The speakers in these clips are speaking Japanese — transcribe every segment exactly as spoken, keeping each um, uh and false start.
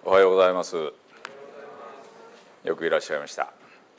おはようございます。よくいらっしゃいました。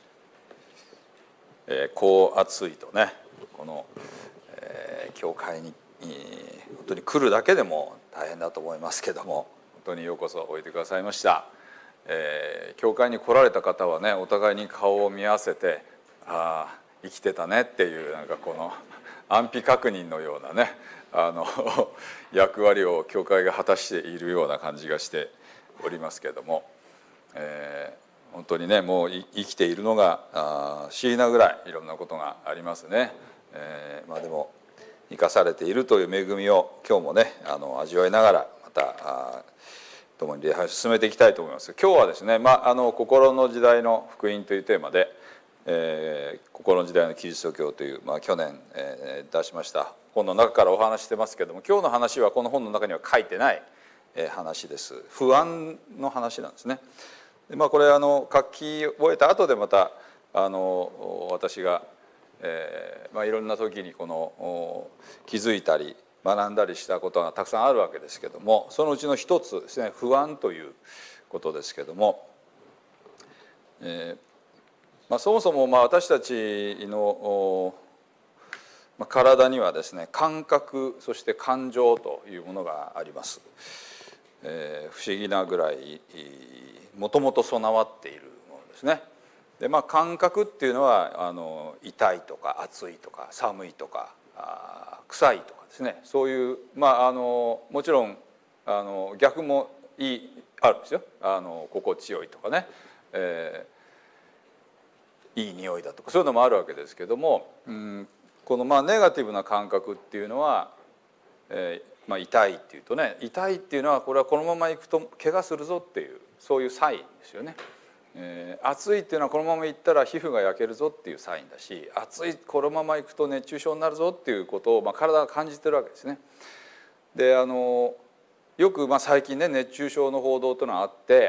えー、こう暑いとね、この、えー、教会に、えー、本当に来るだけでも大変だと思いますけども、本当にようこそおいでくださいました。えー、教会に来られた方はね、お互いに顔を見合わせて、ああ生きてたねっていう、なんかこの安否確認のようなね、あの役割を教会が果たしているような感じがしておりますけれども、えー、本当にね、もう生きているのがあ不思議なぐらいいろんなことがありますね。えー、まあでも生かされているという恵みを今日もね、あの味わいながらまたあ共に礼拝を進めていきたいと思います。今日はですね、まあ、あの心の時代の福音というテーマで、えー、心の時代のキリスト教という、まあ、去年、えー、出しました本の中からお話してますけども、今日の話はこの本の中には書いてない話です。不安の話なんですね。で、まあ、これあの書き終えた後でまたあの私が、えーまあ、いろんな時にこの気づいたり学んだりしたことがたくさんあるわけですけども、そのうちの一つですね、不安ということですけども、えーまあ、そもそもまあ私たちの体にはですね、感覚そして感情というものがあります。えー、不思議なぐらいもともと備わっているものですね。で、まあ、感覚っていうのはあの痛いとか暑いとか寒いとかあ臭いとかですね、そういう、まあ、あのもちろんあの逆もいいあるんですよ。あの心地よいとかね、えー、いい匂いだとかそういうのもあるわけですけども、うん、このまあネガティブな感覚っていうのは、えーまあ、痛いっていうとね、痛いっていうのはこれはこのままいくと怪我するぞっていうそういうサインですよね。えー、暑いっていうのはこのままいったら皮膚が焼けるぞっていうサインだし、暑いこのままいくと熱中症になるぞっていうことを、まあ、体が感じてるわけですね。で、あのよくまあ最近ね、熱中症の報道というのがあって、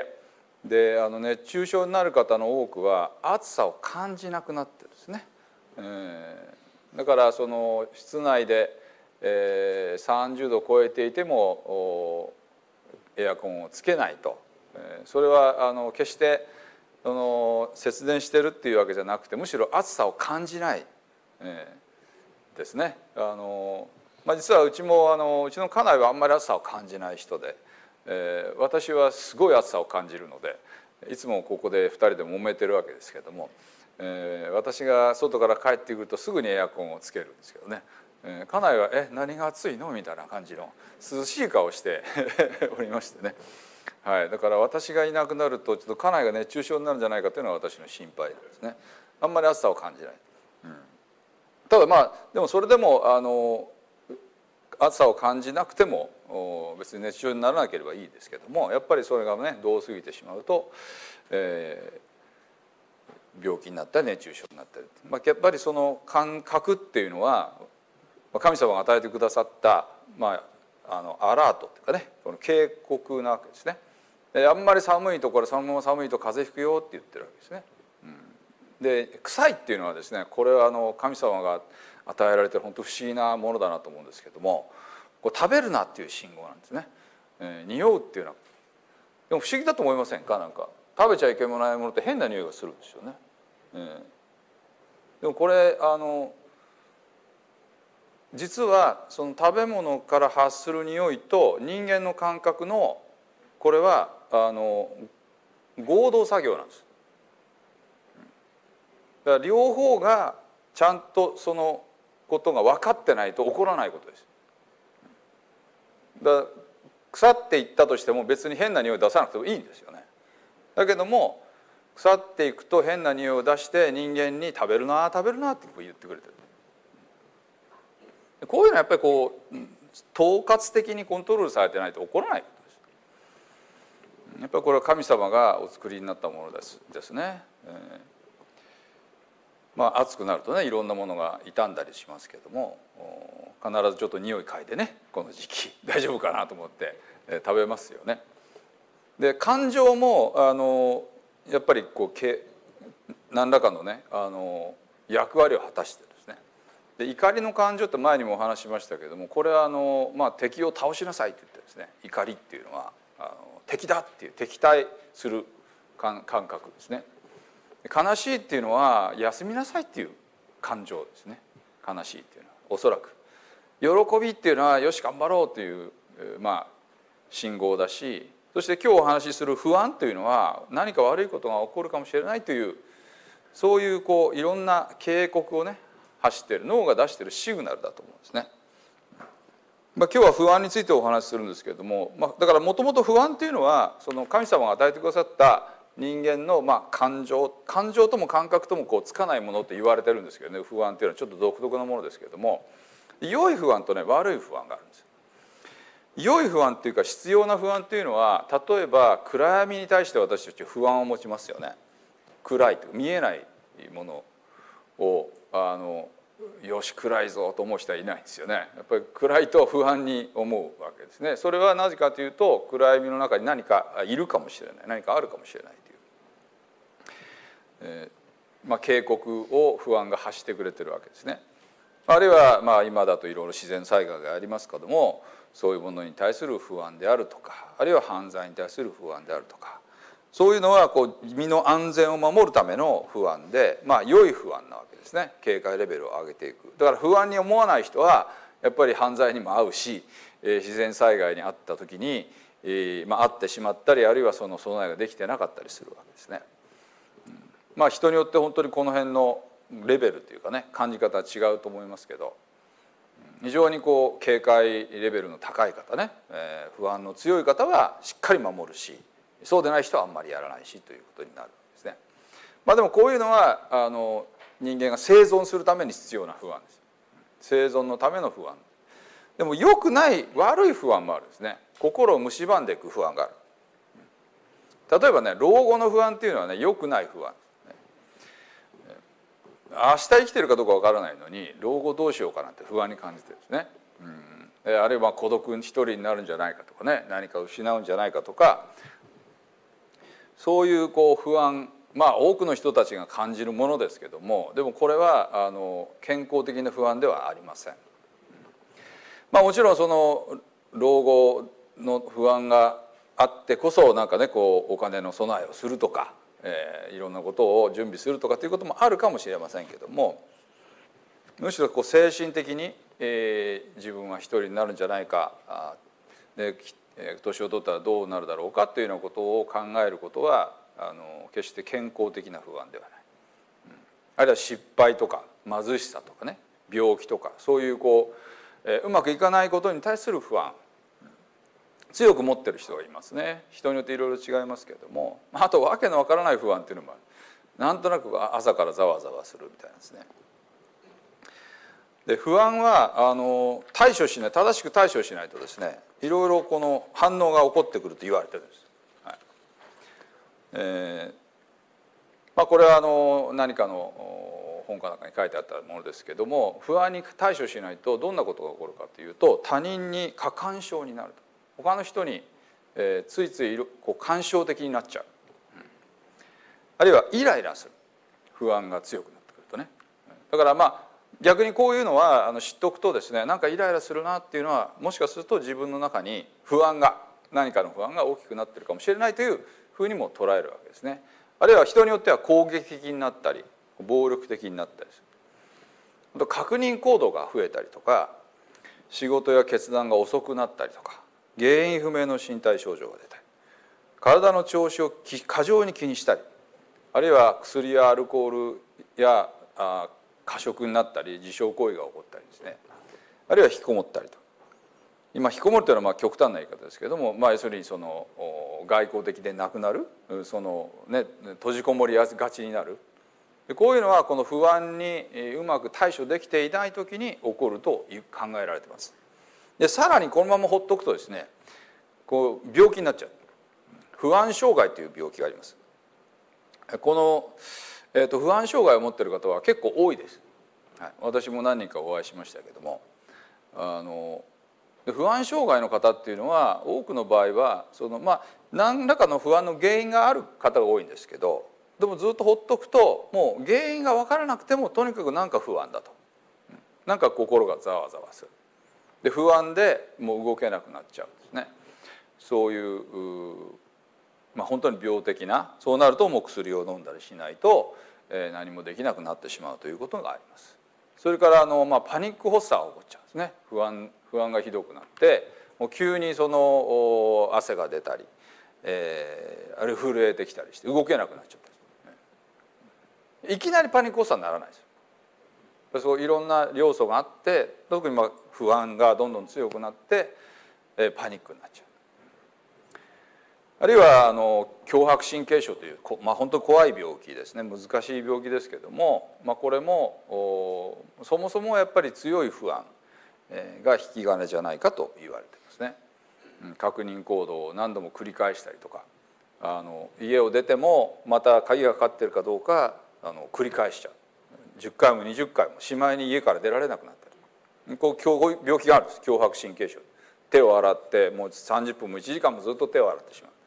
であの熱中症になる方の多くは暑さを感じなくなってるんですね。えー、だからその室内でえー、さんじゅうどを超えていてもエアコンをつけないと、えー、それはあの決してその節電してるっていうわけじゃなくて、むしろ暑さを感じない、えー、ですね。あの、まあ、実はうちもあのうちの家内はあんまり暑さを感じない人で、えー、私はすごい暑さを感じるのでいつもここでふたりで揉めてるわけですけども、えー、私が外から帰ってくるとすぐにエアコンをつけるんですけどね。家内は「え何が暑いの?」みたいな感じの涼しい顔しておりましてね、はい、だから私がいなくなるとちょっと家内が熱中症になるんじゃないかというのは私の心配ですね。あんまり暑さを感じない、うん、ただまあでもそれでもあの暑さを感じなくても別に熱中症にならなければいいですけども、やっぱりそれがね度を過ぎてしまうと、えー、病気になったり熱中症になったり、まあ、やっぱりその感覚っていうのは神様が与えてくださった、まあ、あのアラートっていうかね、この警告なわけですね。であんまり寒いところそのまま寒いと風邪ひくよって言ってるわけですね。うん、で臭いっていうのはですね、これはあの神様が与えられてる本当不思議なものだなと思うんですけども、こう食べるなっていう信号なんですね。えー、匂うっていうのはでも不思議だと思いませんか。なんか食べちゃいけないものって変な匂いがするんですよね。えー、でもこれあの実はその食べ物から発する匂いと人間の感覚のこれはあの合同作業なんです。だから両方がちゃんとそのことが分かってないと起こらないことです。だから腐っていったとしても別に変な匂い出さなくてもいいんですよね。だけども腐っていくと変な匂いを出して人間に食べるな食べるなって言ってくれてる。こういうのはやっぱりこう統括的にコントロールされてないと起こらないことです。やっぱりこれは神様がお作りになったものですですね。えー、まあ暑くなるとねいろんなものが傷んだりしますけども、必ずちょっと匂い嗅いでね、この時期大丈夫かなと思って、えー、食べますよね。で感情もあのやっぱりこう何らかのねあの役割を果たしてる。で怒りの感情って前にもお話ししましたけれども、これはあの、まあ、敵を倒しなさいって言ってですね、怒りっていうのはあの敵だっていう敵対する感覚ですね。悲しいっていうのは休みなさいっていう感情ですね。悲しいっていうのはおそらく喜びっていうのはよし頑張ろうというまあ信号だし、そして今日お話しする不安というのは何か悪いことが起こるかもしれないというそういうこういろんな警告をね発している脳が出しているシグナルだと思うんですね。まあ、今日は不安についてお話しするんですけれども、まあ、だからもともと不安というのはその神様が与えてくださった人間のまあ感情感情とも感覚ともこうつかないものって言われてるんですけどね、不安というのはちょっと独特なものですけれども、良い不安とね悪い不安があるんですよ。良い不安っていうか必要な不安というのは、例えば暗闇に対して私たち不安を持ちますよね。暗いと見えないものをあのよし暗いぞと思う人はいないんですよね。やっぱり暗いと不安に思うわけですね。それはなぜかというと暗闇の中に何かいるかもしれない、何かあるかもしれないという、えーまあ、警告を不安が発してくれてるわけですね。あるいはまあ今だといろいろ自然災害がありますけども、そういうものに対する不安であるとか、あるいは犯罪に対する不安であるとか、そういうのはこう身の安全を守るための不安で、まあ良い不安なわけですね。警戒レベルを上げていく。だから不安に思わない人はやっぱり犯罪にも遭うし、自然災害に遭った時に、まあ、遭ってしまったり、あるいはその備えができてなかったりするわけですね。まあ人によって本当にこの辺のレベルというかね感じ方は違うと思いますけど、非常にこう警戒レベルの高い方ね、えー、不安の強い方はしっかり守るし、そうでない人はあんまりやらないしということになるんですね。まあでもこういうのはあの人間が生存するために必要な不安です。生存のための不安。でも良くない悪い不安もあるんですね。心を蝕んでいく不安がある。例えばね、老後の不安っていうのはね良くない不安。明日生きてるかどうかわからないのに老後どうしようかなって不安に感じてるんですね。うん、あるいは孤独一人になるんじゃないかとかね、何か失うんじゃないかとか、そういうこう不安、まあ多くの人たちが感じるものですけども、でもこれはあの健康的な不安ではありません。まあもちろんその老後の不安があってこそなんかねこうお金の備えをするとか、えー、いろんなことを準備するとかということもあるかもしれませんけども、むしろこう精神的に、えー、自分は一人になるんじゃないか、あで年を取ったらどうなるだろうかというようなことを考えることはあの決して健康的な不安ではない、うん、あるいは失敗とか貧しさとかね病気とかそういうこう、えー、うまくいかないことに対する不安強く持ってる人がいますね。人によっていろいろ違いますけれども、あとわけのわからない不安っていうのもある。なんとなく朝からざわざわするみたいなんですね。で不安はあの対処しない正しく対処しないとですねいろいろこの反応が起こってくると言われてるんです。はい、えーまあ、これはあの何かの本かなんかに書いてあったものですけども、不安に対処しないとどんなことが起こるかというと、他人に過干渉になると。他の人に、えー、ついついこう干渉的になっちゃう、うん、あるいはイライラする。不安が強くなってくるとね。だからまあ逆にこういうのはあの知っておくとですね、なんかイライラするなっていうのはもしかすると自分の中に不安が何かの不安が大きくなってるかもしれないというふうにも捉えるわけですね。あるいは人によっては攻撃的になったり暴力的になったりする。あと確認行動が増えたりとか、仕事や決断が遅くなったりとか、原因不明の身体症状が出たり、体の調子を過剰に気にしたり、あるいは薬やアルコールやあ過食になったり自傷行為が起こったりですね、あるいは引きこもったりと。今引きこもるというのはまあ極端な言い方ですけれども、まあ、要するにその外交的でなくなる、その、ね、閉じこもりがちになる。こういうのはこの不安にうまく対処できていない時に起こると考えられています。でさらにこのまま放っておくとですね、こう病気になっちゃう不安障害という病気があります。この、えー、と不安障害を持っている方は結構多いです。はい、私も何人かお会いしましたけども、あの不安障害の方っていうのは多くの場合はそのまあ何らかの不安の原因がある方が多いんですけど、でもずっと放っておくともう原因が分からなくてもとにかく何か不安だと、なんか心がざわざわする。で不安でもう動けなくなっちゃうんですね。そういうまあ、本当に病的な、そうなるともう薬を飲んだりしないと、えー、何もできなくなってしまうということがあります。それからあの、まあ、パニック発作が起こっちゃうんですね。不安不安がひどくなってもう急にその汗が出たり、えー、あるいは震えてきたりして動けなくなっちゃったり、いきなりパニック発作にならないですよ。そういろんな要素があって、特にまあ不安がどんどん強くなって、えー、パニックになっちゃう。あるいはあの強迫神経症という、まあ、本当に怖い病気ですね。難しい病気ですけども、まあ、これもそもそもやっぱり強い不安が引き金じゃないかと言われてますね。確認行動を何度も繰り返したりとか、あの家を出てもまた鍵がかかってるかどうかあの繰り返しちゃう。じゅっかいもにじゅっかいもしまいに家から出られなくなったり、こう病気があるんです。強迫神経症。手を洗ってもうさんじゅっぷんもいちじかんもずっと手を洗ってしまう。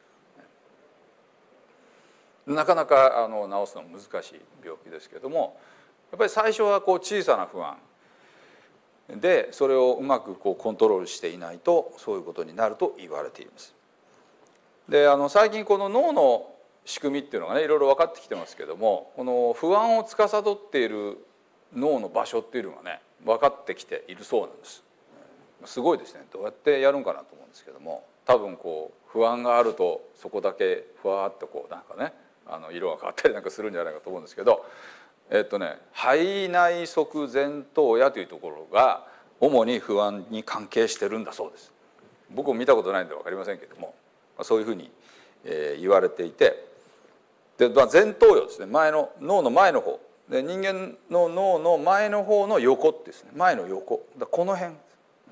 なかなかあの治すの難しい病気ですけれども、やっぱり最初はこう小さな不安でそれをうまくこうコントロールしていないとそういうことになると言われています。であの最近この脳の仕組みっていうのがねいろいろ分かってきてますけども、この不安を司っている脳の場所っていうのがね分かってきているそうなんです。すごいですね。どうやってやるんかなと思うんですけども、多分こう不安があるとそこだけふわっとこうなんかねあの色が変わったりなんかするんじゃないかと思うんですけど、えっとね背内側前頭野というところが主に不安に関係してるんだそうです。僕も見たことないんで分かりませんけども、そういうふうに、えー、言われていて、で、まあ、前頭葉ですね、前の脳の前の方で、人間の脳の前の方の横ってですね、前の横だ、この辺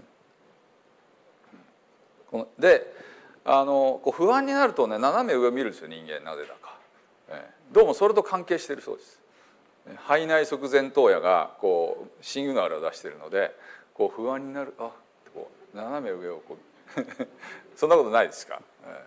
このであのこう不安になるとね斜め上を見るんですよ、人間。なぜだか、えー、どうもそれと関係しているそうです。背内側前頭野がこうシグナルを出しているので、こう不安になる、あこう斜め上をこうそんなことないですか。え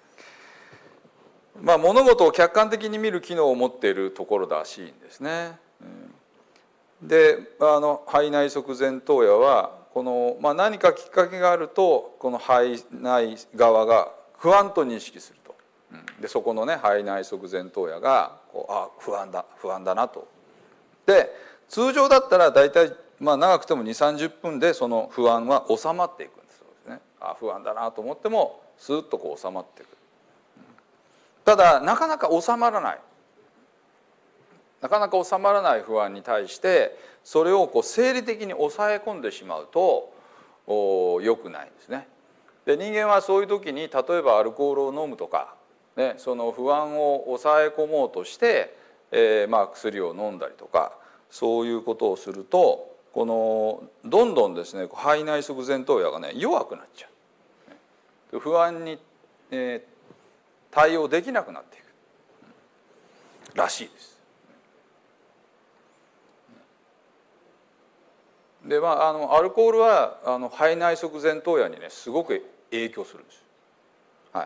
ー、まあ物事を客観的に見る機能を持っているところらしいんですね。であの背内側前頭野はこの、まあ、何かきっかけがあるとこの背内側が不安と認識すると。でそこのね背内側前頭野がこうあ不安だ不安だなと。で通常だったら大体、まあ、長くてもにじゅうさんじゅっぷんでその不安は収まっていくんですね。あ不安だなと思ってもスーッとこう収まっていく。ただなかなか収まらないなかなか収まらない不安に対してそれをこう生理的に抑え込んでしまうと良くないんですね。で人間はそういう時に例えばアルコールを飲むとか、ね、その不安を抑え込もうとして、えー、まあ薬を飲んだりとかそういうことをするとこのどんどんですね背内側前頭野がね弱くなっちゃう。不安に、えー、対応できなくなっていくらしいです。でまあ、あのアルコールはあの背内側前頭野にねすごく影響するんです。はい、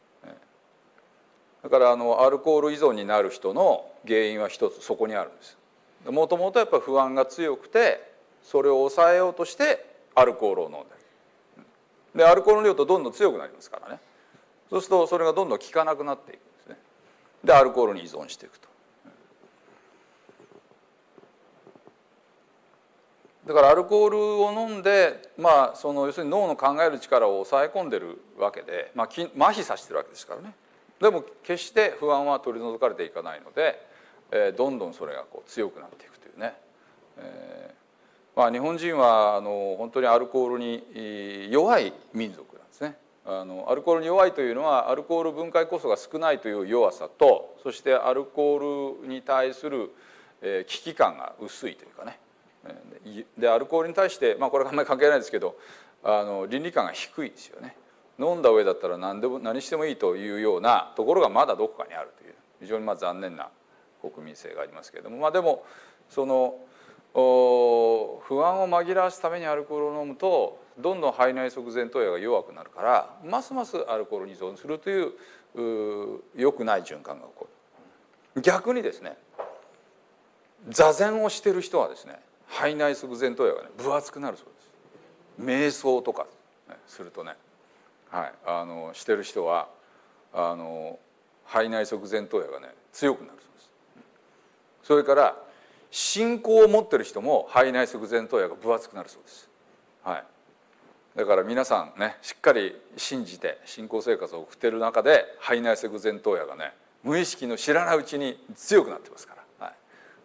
だからあのアルコール依存になる人の原因は一つそこにあるんです。もともとやっぱり不安が強くてそれを抑えようとしてアルコールを飲んだりでアルコールの量とどんどん強くなりますからね。そうするとそれがどんどん効かなくなっていくんですね。でアルコールに依存していくと。だからアルコールを飲んで、まあ、その要するに脳の考える力を抑え込んでるわけで、まあ、麻痺させてるわけですからね。でも決して不安は取り除かれていかないので、えー、どんどんそれがこう強くなっていくというね。えーまあ、日本人はあの本当にアルコールに弱い民族なんですね。あのアルコールに弱いというのはアルコール分解酵素が少ないという弱さと、そしてアルコールに対する、えー、危機感が薄いというかね。でアルコールに対して、まあ、これはあんまり関係ないですけどあの倫理観が低いですよね。飲んだ上だったら何でも何してもいいというようなところがまだどこかにあるという非常にまあ残念な国民性がありますけれども、まあ、でもその不安を紛らわすためにアルコールを飲むとどんどん背内側前頭野が弱くなるからますますアルコールに依存するという良くない循環が起こる。逆にですね座禅をしている人はですね背内側前頭野がね分厚くなるそうです。瞑想とかするとね、はい、あのしてる人はあの肺内側前頭葉がね強くなるそうです。それから信仰を持ってる人も肺内側前頭葉が分厚くなるそうです。はい、だから皆さんねしっかり信じて信仰生活を送っている中で肺内側前頭葉がね無意識の知らないうちに強くなってますから。はい、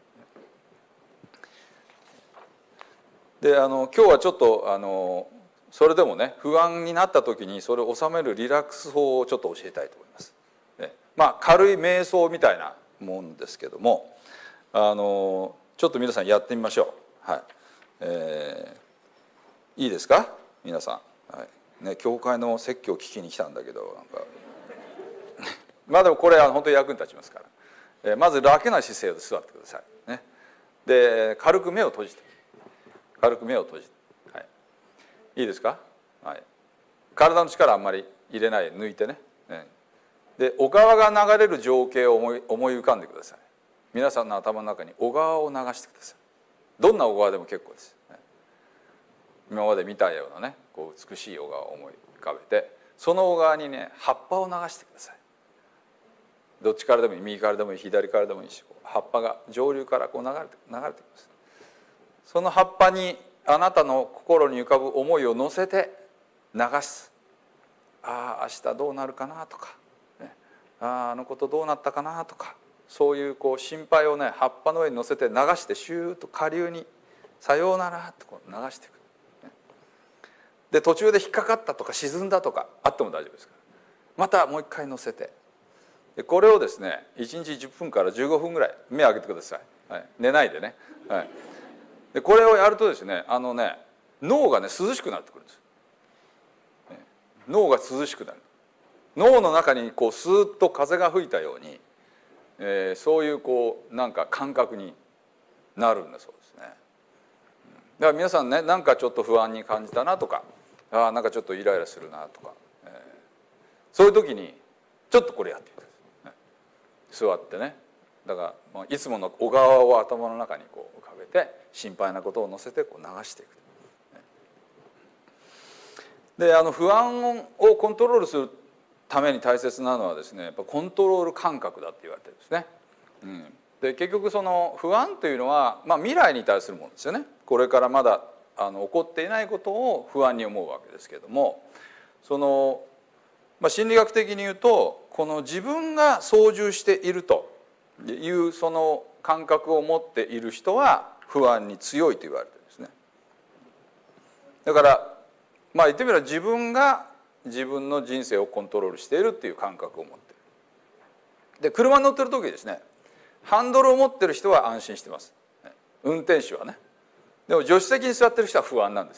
であの今日はちょっとあのそれでもね不安になった時にそれを収めるリラックス法をちょっと教えたいと思います。ね、まあ軽い瞑想みたいなもんですけども、あのちょっと皆さんやってみましょう。はい、えー、いいですか皆さん。はいね、教会の説教を聞きに来たんだけどなんかまあでもこれは本当に役に立ちますから、えー、まず楽な姿勢で座ってください。ね、で軽く目を閉じて軽く目を閉じて、はい、いいですか、はい、体の力あんまり入れない抜いてね。ねで小川が流れる情景を思い思い浮かんでください。皆さんの頭の中に小川を流してください。どんな小川でも結構です。今まで見たようなねこう美しい小川を思い浮かべてその小川にね葉っぱを流してください。どっちからでもいい右からでもいい左からでもいいし葉っぱが上流からこう流れて流れてきます。その葉っぱにあなたの心に浮かぶ思いを乗せて流す。ああ明日どうなるかなとか、ね、あああのことどうなったかなとかそういうこう心配をね葉っぱの上に乗せて流してシューッと下流にさようならとこう流していく。で途中で引っかかったとか沈んだとかあっても大丈夫ですからまたもう一回乗せてでこれをですねいちにちじゅっぷんからじゅうごふんぐらい目を開けてください。はい、寝ないでね。はい、でこれをやるとですねあのね脳がね涼しくなってくるんです。脳が涼しくなる。脳の中にこうスーッと風が吹いたように、えー、そういうこうなんか感覚になるんだそうですね。だから皆さんねなんかちょっと不安に感じたなとかあなんかちょっとイライラするなとか、えー、そういう時にちょっとこれやってみてください。座ってねだからいつもの小川を頭の中にこう浮かべて心配なことを乗せてこう流していく。であの不安をコントロールするために大切なのはですねやっぱコントロール感覚だって言われてるんですね。うん、で結局その不安というのは、まあ、未来に対するものですよね。これからまだあの起こっていないことを不安に思うわけですけれどもその、まあ、心理学的に言うとこの自分が操縦しているというその感覚を持っている人は不安に強いと言われてるんですね。だからまあ言ってみれば自分が自分の人生をコントロールしているっていう感覚を持っている。で車に乗ってる時ですねハンドルを持ってる人は安心してます。運転手はね。でも助手席に座ってる人は不安なんです。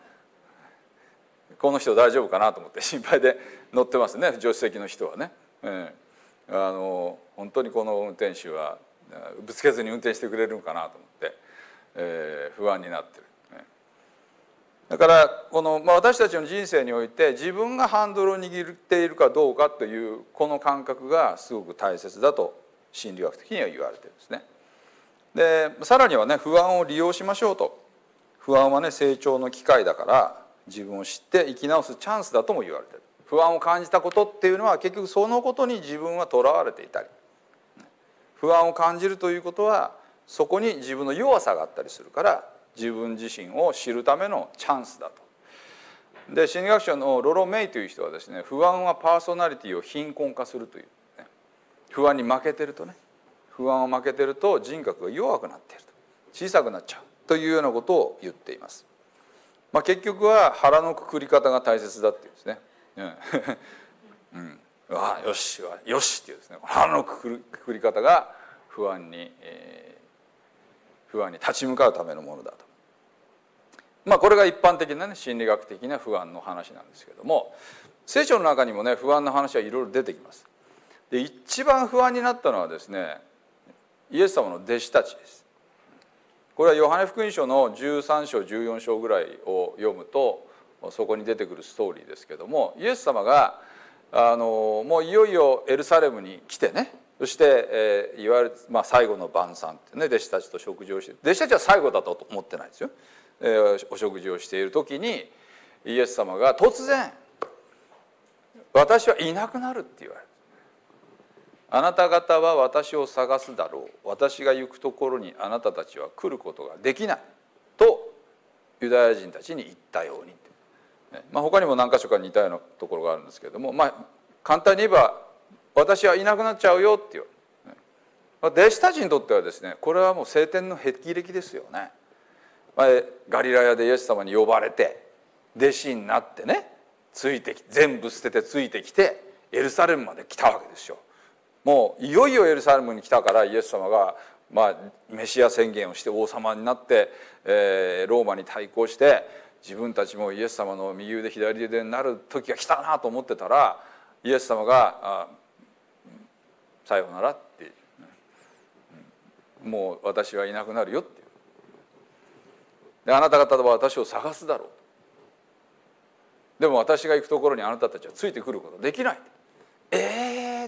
この人大丈夫かなと思って心配で乗ってますね助手席の人はね。えー、あの本当にこの運転手はぶつけずに運転してくれるのかなと思って、えー、不安になってる。だからこの、まあ、私たちの人生において自分がハンドルを握っているかどうかというこの感覚がすごく大切だと心理学的には言われてるんですね。でさらにはね不安を利用しましょうと。不安はね成長の機会だから自分を知って生き直すチャンスだとも言われてる。不安を感じたことっていうのは結局そのことに自分はとらわれていたり不安を感じるということはそこに自分の弱さがあったりするから自分自身を知るためのチャンスだと。で心理学者のロロ・メイという人はですね不安はパーソナリティを貧困化するという、ね、不安に負けてるとね不安を負けてると人格が弱くなっていると小さくなっちゃうというようなことを言っています。まあ、結局は腹のくくり方が大切だっていうんですね。うん、うん、あよしよしっていうですね腹のくくり、くくり方が不安に、えー、不安に立ち向かうためのものだと。まあこれが一般的なね心理学的な不安の話なんですけども聖書の中にもね不安の話はいろいろ出てきます。で一番不安になったのはですねイエス様の弟子たちです。これはヨハネ福音書のじゅうさん章じゅうよん章ぐらいを読むとそこに出てくるストーリーですけどもイエス様があのもういよいよエルサレムに来てねそして、えー、いわゆる、まあ、最後の晩餐ってね弟子たちと食事をして弟子たちは最後だと思ってないですよ。えー、お食事をしている時にイエス様が突然私はいなくなるって言われる。あなた方は私を探すだろう。私が行くところにあなたたちは来ることができないとユダヤ人たちに言ったように。まあ、他にも何箇所か似たようなところがあるんですけれども、まあ、簡単に言えば私はいなくなっちゃうよって言われる。弟子たちにとってはですね、これはもう聖典の霹靂ですよね。ガリラヤでイエス様に呼ばれて弟子になってね、ついてきて全部捨ててついてきてエルサレムまで来たわけですよ。もういよいよエルサレムに来たからイエス様がまあメシア宣言をして王様になって、えー、ローマに対抗して自分たちもイエス様の右腕左腕になる時が来たなと思ってたら、イエス様が「あさようなら」って「もう私はいなくなるよ」っていう。であなた方は私を探すだろう。でも私が行くところにあなたたちはついてくることできない。ええー、って。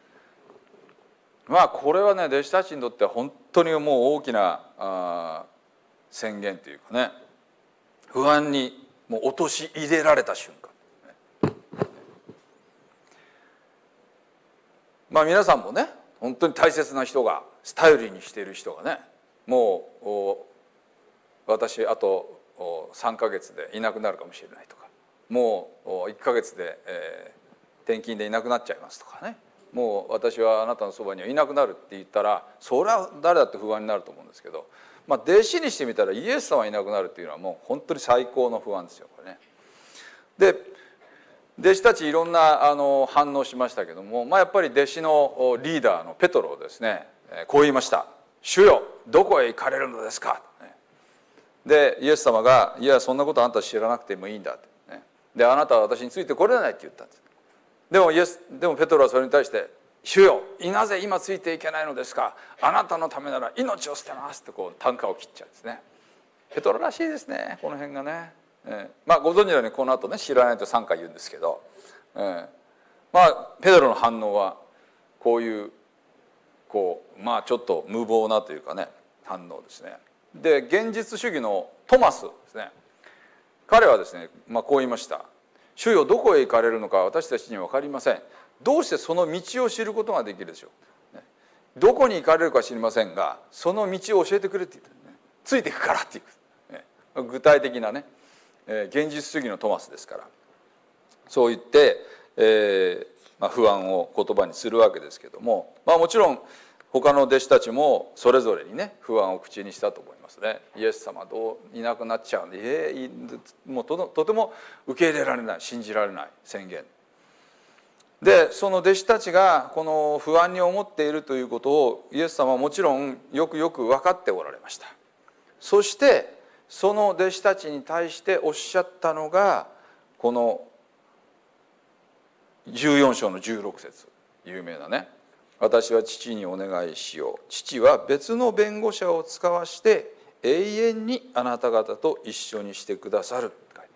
まあこれはね、弟子たちにとっては本当にもう大きなあ宣言というかね、不安にもう陥れられた瞬間。まあ皆さんもね、本当に大切な人が頼りにしている人がね、もう私あとさんかげつでいなくなるかもしれないとか、もういっかげつで、えー、転勤でいなくなっちゃいますとかね、もう私はあなたのそばにはいなくなるって言ったら、それは誰だって不安になると思うんですけど、まあ、弟子にしてみたらイエス様はいなくなるっていうのはもう本当に最高の不安ですよ、これね。で弟子たちいろんなあの反応しましたけども、まあ、やっぱり弟子のリーダーのペトロですね、こう言いました。主よ、どこへ行かれるのですか。でイエス様が「いやそんなことあんた知らなくてもいいんだ」って。であなたは私についてこれないって言ったんです。でもイエスでもペトロはそれに対して「主よ、なぜ今ついていけないのですか。あなたのためなら命を捨てます」ってこう啖呵を切っちゃうんですね。ペトロらしいですね、この辺がね。えー、まあご存知のようにこの後ね、知らないとさんかい言うんですけど、えー、まあペトロの反応はこういうこうまあちょっと無謀なというかね反応ですね。で現実主義のトマスですね、彼はですね、まあ、こう言いました。主よ、どこへ行かれるのか私たちには分かりません。どうしてその道を知ることができるでしょう。どこに行かれるか知りませんが、その道を教えてくれって言って、ね、ついていくからっていう、ね、具体的なね、えー、現実主義のトマスですから、そう言って、えーまあ、不安を言葉にするわけですけども、まあ、もちろん他の弟子たちもそれぞれにね不安を口にしたと思いますね。イエス様どういなくなっちゃうんで、えー、もう と, とても受け入れられない、信じられない宣言で、その弟子たちがこの不安に思っているということをイエス様はもちろんよくよく分かっておられました。そしてその弟子たちに対しておっしゃったのがこのじゅうよん章のじゅうろく節、有名なね、私は父にお願いしよう。父は別の弁護者を使わして永遠にあなた方と一緒にしてくださる。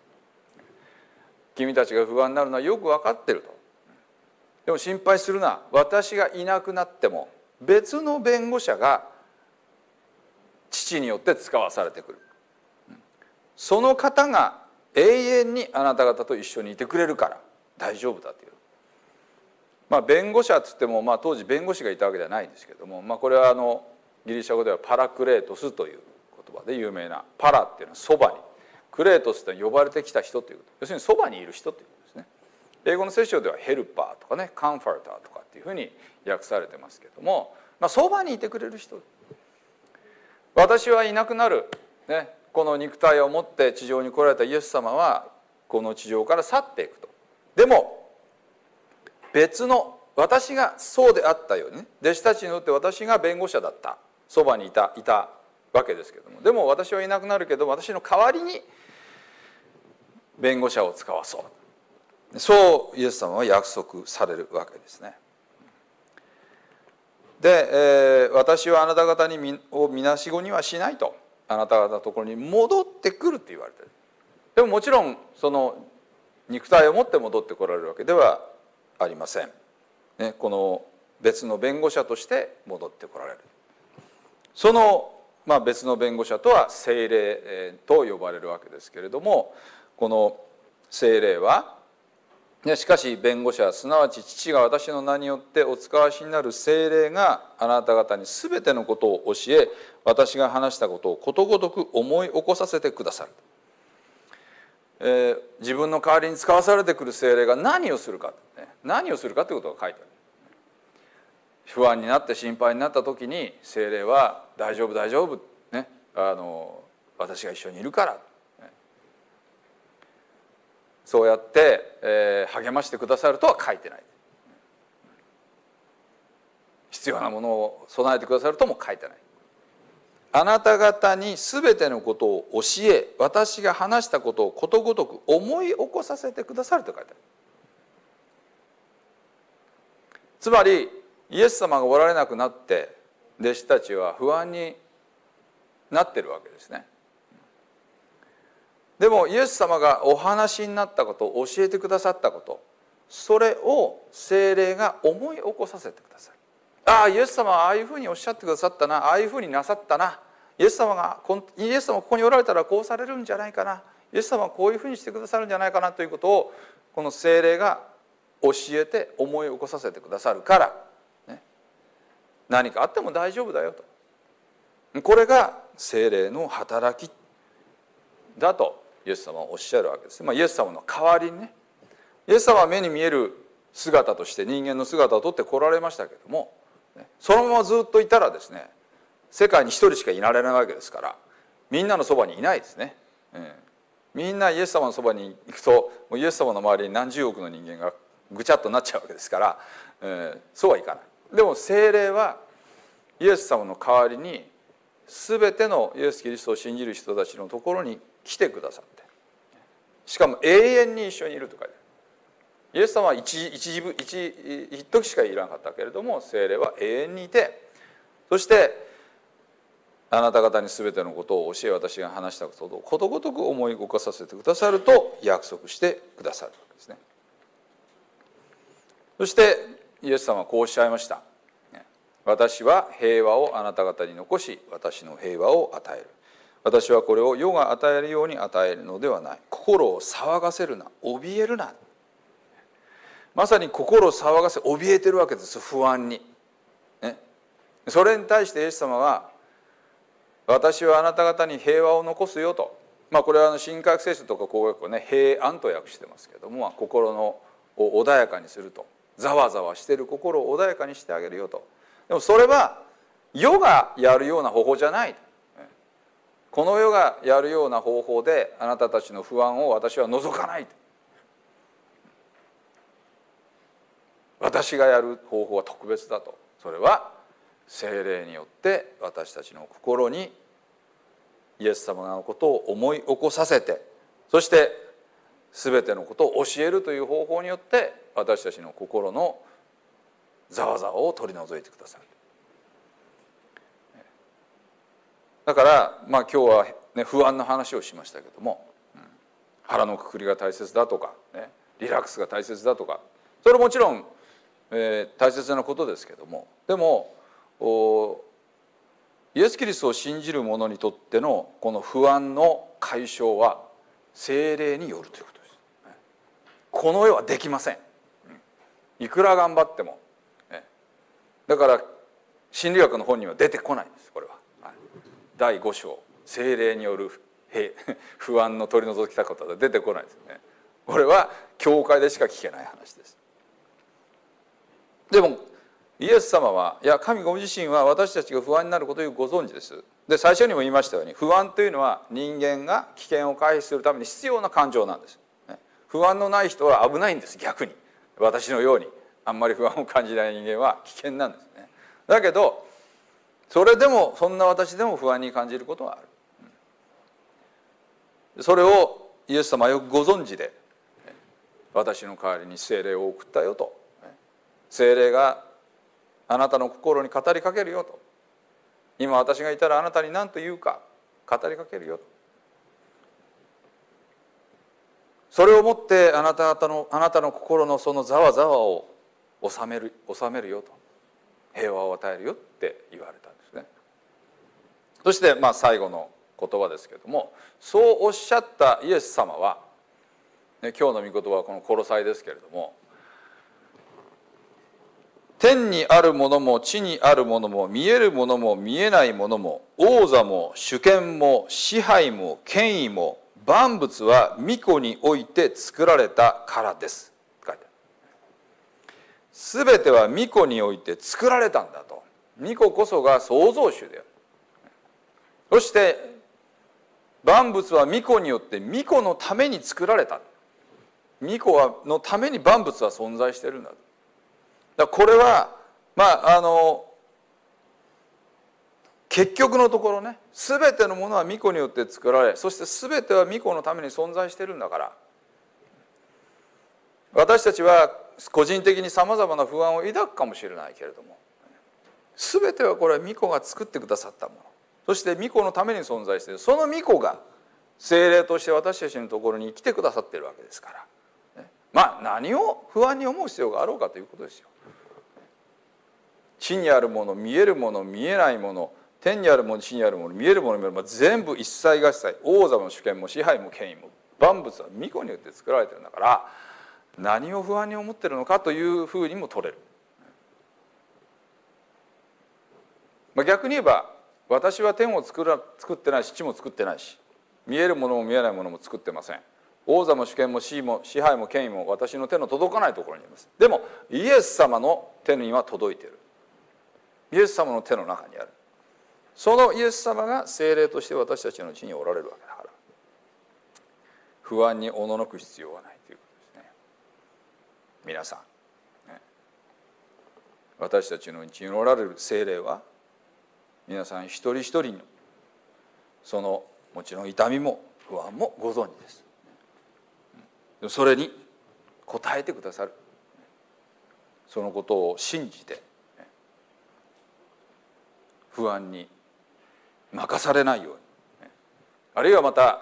君たちが不安になるのはよく分かってると。でも心配するな。私がいなくなっても別の弁護者が父によって使わされてくる。その方が永遠にあなた方と一緒にいてくれるから大丈夫だという。まあ、弁護者っつっても、まあ、当時弁護士がいたわけではないんですけども、まあ、これはあのギリシャ語ではパラクレートスという言葉で有名な、パラっていうのはそばに、クレートスって呼ばれてきた人ということ、要するにそばにいる人ということですね。英語の聖書ではヘルパーとかね、カンファーターとかっていうふうに訳されてますけども、まあ、そばにいてくれる人。私はいなくなる、ね、この肉体を持って地上に来られたイエス様はこの地上から去っていくと。でも別の、私がそうであったように、ね、弟子たちにとって私が弁護者だった、そばにいたいたわけですけども、でも私はいなくなるけど私の代わりに弁護者を使わそう、そうイエス様は約束されるわけですね。で、えー、私はあなた方にみをみなしごにはしないと、あなた方のところに戻ってくるって言われてる。でももちろんその肉体を持って戻ってこられるわけではありません、ね、この別の弁護者として戻ってこられる。その、まあ、別の弁護者とは聖霊と呼ばれるわけですけれども、この聖霊は、 でしかし弁護者すなわち父が私の名によってお使わしになる聖霊があなた方にすべてのことを教え、私が話したことをことごとく思い起こさせてくださる。えー、自分の代わりに使わされてくる聖霊が何をするか、ね、何をするかということが書いてある。不安になって心配になった時に聖霊は大丈夫大丈夫、ね、あの私が一緒にいるから、ね、そうやって、えー、励ましてくださるとは書いてない。必要なものを備えてくださるとも書いてない。あなた方にすべてのことを教え、私が話したことをことごとく思い起こさせてくださると書いてある。つまりイエス様がおられなくなって弟子たちは不安になってるわけですね。でもイエス様がお話になったこと、教えてくださったこと、それを聖霊が思い起こさせてくださる。ああ、イエス様はああいうふうにおっしゃってくださったな、ああいうふうになさったな、イエス様がイエス様がここにおられたらこうされるんじゃないかな、イエス様はこういうふうにしてくださるんじゃないかなということをこの聖霊が教えて思い起こさせてくださるから、ね、何かあっても大丈夫だよと。これが聖霊の働きだとイエス様はおっしゃるわけです。まあ、イエス様の代わりにね、イエス様は目に見える姿として人間の姿をとって来られましたけれども、そのままずっといたらですね、世界に一人しかいられないわけですから、みんなのそばにいないですね、うん、みんなイエス様のそばに行くとイエス様の周りに何十億の人間がぐちゃっとなっちゃうわけですから、えー、そうはいかない。でも聖霊はイエス様の代わりに全てのイエス・キリストを信じる人たちのところに来てくださって、しかも永遠に一緒にいると書いてある。イエス様は一一時一一時しかいらなかったけれども、聖霊は永遠にいて、そしてあなた方に全てのことを教え、私が話したことをことごとく思い動かさせてくださると約束してくださるわけですね。そしてイエス様はこうおっしゃいました。私は平和をあなた方に残し、私の平和を与える。私はこれを世が与えるように与えるのではない。心を騒がせるな、怯えるな。まさに心を騒がせ、怯えてるわけです、不安に、ね、それに対してイエス様は、私はあなた方に平和を残すよと、まあ、これは新科学聖書とか公約をね、平安と訳してますけども、心のを穏やかにすると、ざわざわしている心を穏やかにしてあげるよと。でもそれは世がやるような方法じゃない。この世がやるような方法であなたたちの不安を私は除かない。私がやる方法は特別だと。それは聖霊によって私たちの心にイエス様のことを思い起こさせて、そして全てのことを教えるという方法によって私たちの心のざわざわを取り除いてくださる。だからまあ今日は、ね、不安の話をしましたけども、うん、腹のくくりが大切だとか、ね、リラックスが大切だとか、それはもちろん、えー、大切なことですけども、でもイエス・キリストを信じる者にとってのこの不安の解消は聖霊によるということです。この世はできません。いくら頑張っても。だから心理学の本には出てこないんです、これは。だいご章、聖霊による不安の取り除きたことは出てこないですよね。これは教会でしか聞けない話です。でもイエス様はいや神ご自身は私たちが不安になることをご存知です。で最初にも言いましたように、不安というのは人間が危険を回避するために必要な感情なんです。不安のない人は危ないんです。逆に私のようにあんまり不安を感じない人間は危険なんですね。だけどそれでもそんな私でも不安に感じることはある。それをイエス様はよくご存知で、私の代わりに聖霊を送ったよと、聖霊があなたの心に語りかけるよと、今私がいたらあなたに何と言うか語りかけるよと、それをもってあなた方のあなたの心のそのざわざわを収める収めるよと、平和を与えるよって言われたんですね。そしてまあ最後の言葉ですけれども、そうおっしゃったイエス様はね、今日の御言葉はこのコロサイですけれども、天にあるものも地にあるものも見えるものも見えないものも王座も主権も支配も権威も万物は御子において作られたからです。書いてある。すべては御子において作られたんだと。御子こそが創造主である。そして万物は御子によって御子のために作られた。御子のために万物は存在しているんだと。だからこれはまああの結局のところね、全てのものは御子によって作られ、そして全ては御子のために存在しているんだから、私たちは個人的にさまざまな不安を抱くかもしれないけれども、全てはこれは御子が作ってくださったもの、そして御子のために存在している、その御子が聖霊として私たちのところに来てくださっているわけですから、まあ何を不安に思う必要があろうかということですよ。地にあるもの、見えるもの、見えないもの、天にあるもの、地にあるもの、見えるもの、見えるもの、全部一切合切、王座も主権も支配も権威も万物は御子によって作られているんだから、何を不安に思っているのかというふうにも取れる。まあ、逆に言えば私は天を作ら作ってないし地も作ってないし、見えるものも見えないものも作ってません。王座も主権も支配も権威も私の手の届かないところにいます。でもイエス様の手には届いている。イエス様の手の中にある。そのイエス様が聖霊として私たちのうちにおられるわけだから、不安におののく必要はないということですね。皆さん、ね、私たちのうちにおられる聖霊は皆さん一人一人のそのもちろん痛みも不安もご存知です。それに応えてくださる。そのことを信じて不安に任されないように、あるいはまた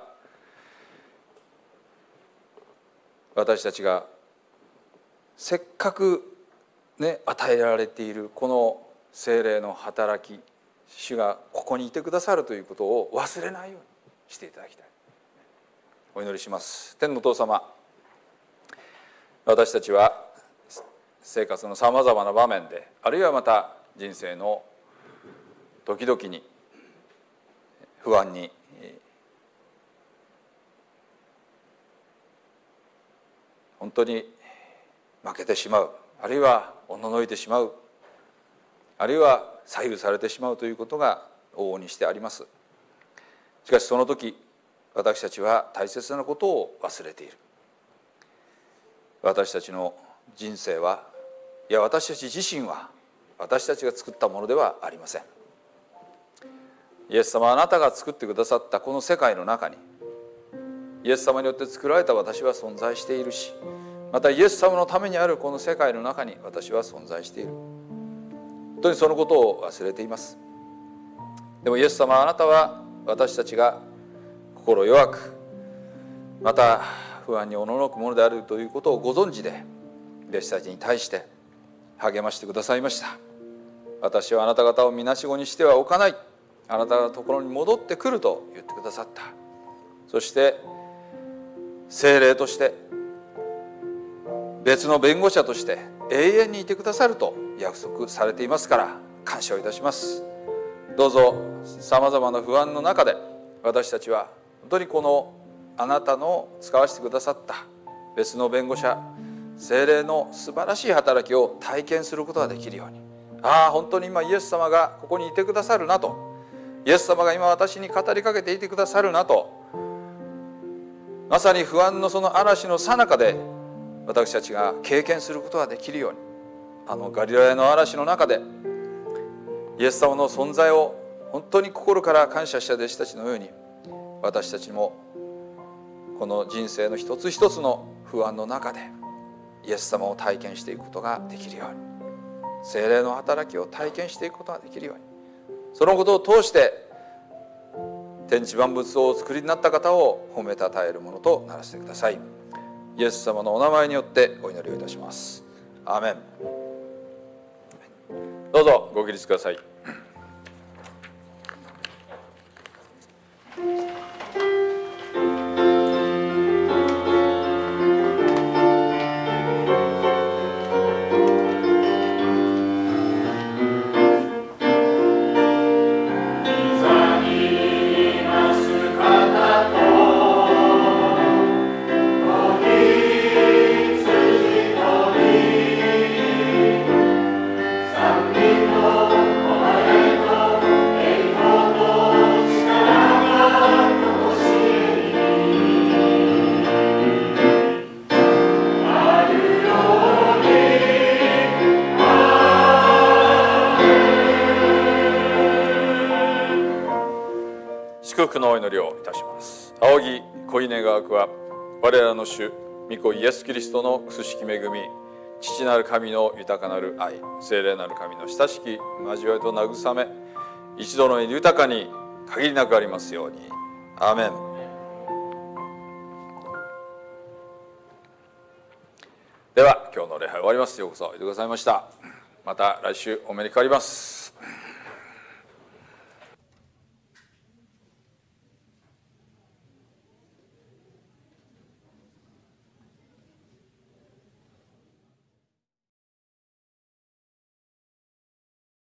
私たちがせっかくね与えられているこの聖霊の働き、主がここにいてくださるということを忘れないようにしていただきたい。お祈りします。天のお父様、私たちは生活のさまざまな場面で、あるいはまた人生の時々に不安に本当に負けてしまう、あるいはおののいてしまう、あるいは左右されてしまうということが往々にしてあります。しかしその時私たちは大切なことを忘れている。私たちの人生は、いや私たち自身は私たちが作ったものではありません。イエス様、あなたが作ってくださったこの世界の中にイエス様によって作られた私は存在しているし、またイエス様のためにあるこの世界の中に私は存在している。本当にそのことを忘れています。でもイエス様、あなたは私たちが心弱くまた不安におののくものであるということをご存知で、弟子たちに対して励ましてくださいました。私はあなた方をみなしごにしてはおかない、あなたのところに戻ってくると言ってくださった。そして聖霊として別の弁護者として永遠にいてくださると約束されていますから感謝をいたします。どうぞさまざまな不安の中で私たちは本当にこのあなたの使わせてくださった別の弁護者聖霊の素晴らしい働きを体験することができるように、ああ本当に今イエス様がここにいてくださるなと、イエス様が今私に語りかけていてくださるなと、まさに不安のその嵐の最中で私たちが経験することができるように、あのガリラヤの嵐の中でイエス様の存在を本当に心から感謝した弟子たちのように、私たちもこの人生の一つ一つの不安の中でイエス様を体験していくことができるように、聖霊の働きを体験していくことができるように、そのことを通して天地万物をお作りになった方を褒めたたえるものとならせてください。イエス様のお名前によってお祈りをいたします。アーメン。どうぞご起立ください。 のお祈りをいたします。仰ぎ恋願わくは我らの主御子イエスキリストのくすしき恵み、父なる神の豊かなる愛、聖霊なる神の親しき交わりと慰め、一度の上に豊かに限りなくありますように。アーメン。では今日の礼拝終わります。ようこそおいでくださいました。また来週お目にかかります。